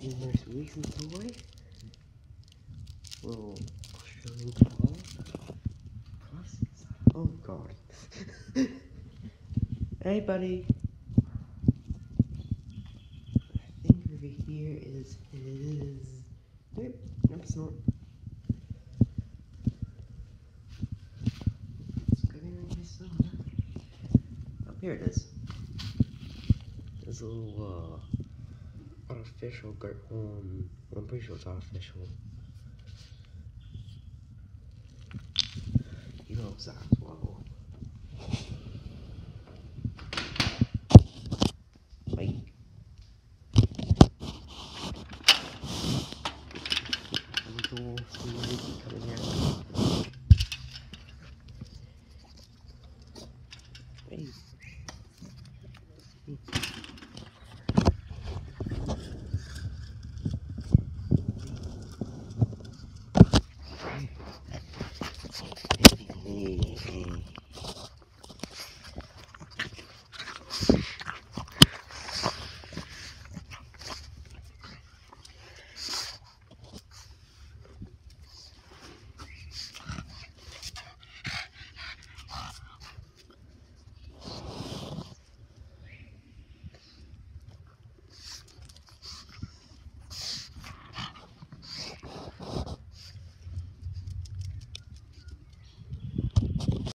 the most recent toy. Little Australian dog. Plus, oh god. Hey buddy. I think over here is his... Nope, no it's not. It's going on his side. Oh, here it is. There's a little, artificial goat horn. I'm pretty sure it's artificial. He loves that as well.